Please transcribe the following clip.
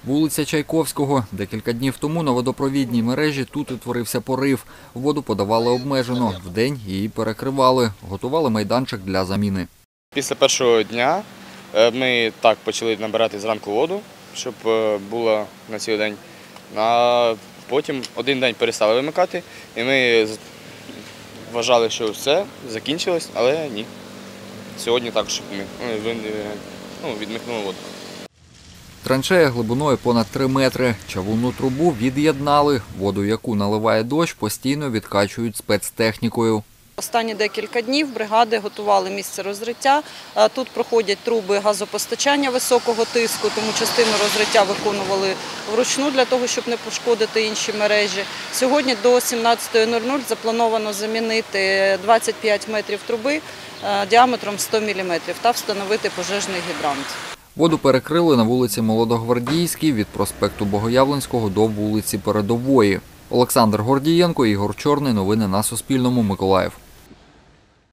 Вулиця Чайковського. Декілька днів тому на водопровідній мережі тут утворився порив. Воду подавали обмежено. Вдень її перекривали. Готували майданчик для заміни. Після першого дня ми так почали набирати зранку воду, щоб було на цілий день. А потім один день перестали вимикати, і ми вважали, що все, закінчилось, але ні. Сьогодні також відмикнули воду. Траншея глибиною понад 3 метри. Чавунну трубу від'єднали. Воду, яку наливає дощ, постійно відкачують спецтехнікою. Останні декілька днів бригади готували місце розриття. Тут проходять труби газопостачання високого тиску, тому частину розриття виконували вручну для того, щоб не пошкодити інші мережі. Сьогодні до 17:00 заплановано замінити 25 метрів труби діаметром 100 мм та встановити пожежний гідрант. Воду перекрили на вулиці Молодогвардійській від проспекту Богоявленського до вулиці Передової. Олександр Гордієнко, Ігор Чорний. Новини на Суспільному. Миколаїв.